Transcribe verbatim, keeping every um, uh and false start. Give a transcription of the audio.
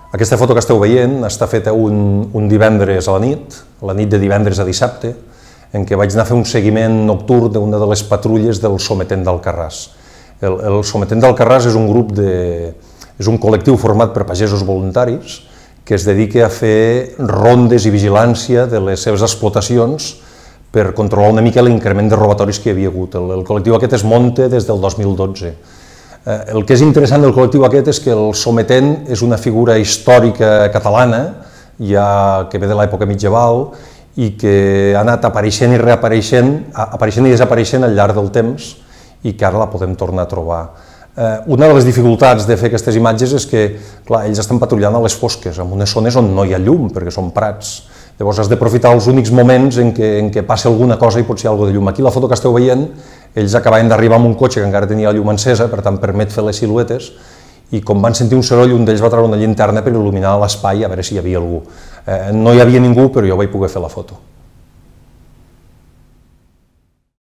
Aquesta foto que esteu veient està feta un, un divendres a la nit, la nit de divendres a dissabte, en què vaig anar a fer un seguiment nocturn d'una de les patrulles del Sometent d'Alcarràs. El, el Sometent d'Alcarràs és un grup de... és un col·lectiu format per pagesos voluntaris que es dedica a fer rondes i vigilància de les seves explotacions per controlar una mica l'increment de robatoris que hi havia hagut. El, el col·lectiu aquest es munta des del dos mil dotze. El que és interessant del col·lectiu aquest és que el Sometent és una figura històrica catalana, ja que ve de l'època medieval, i que ha anat apareixent i reapareixent, apareixent i desapareixent al llarg del temps, i que ara la podem tornar a trobar. Una de les dificultats de fer aquestes imatges és que, clar, ells estan patrullant a les fosques, en unes zones on no hi ha llum, perquè són prats. Llavors has d'aprofitar els únics moments en què, en què passa alguna cosa i pot ser alguna de llum. Aquí la foto que esteu veient, ells acabaven d'arribar amb un cotxe que encara tenia la llum encesa, per tant permet fer les siluetes, i com van sentir un soroll, un d'ells va treure una llinterna per il·luminar l'espai a veure si hi havia algú. Eh, no hi havia ningú, però jo vaig poder fer la foto.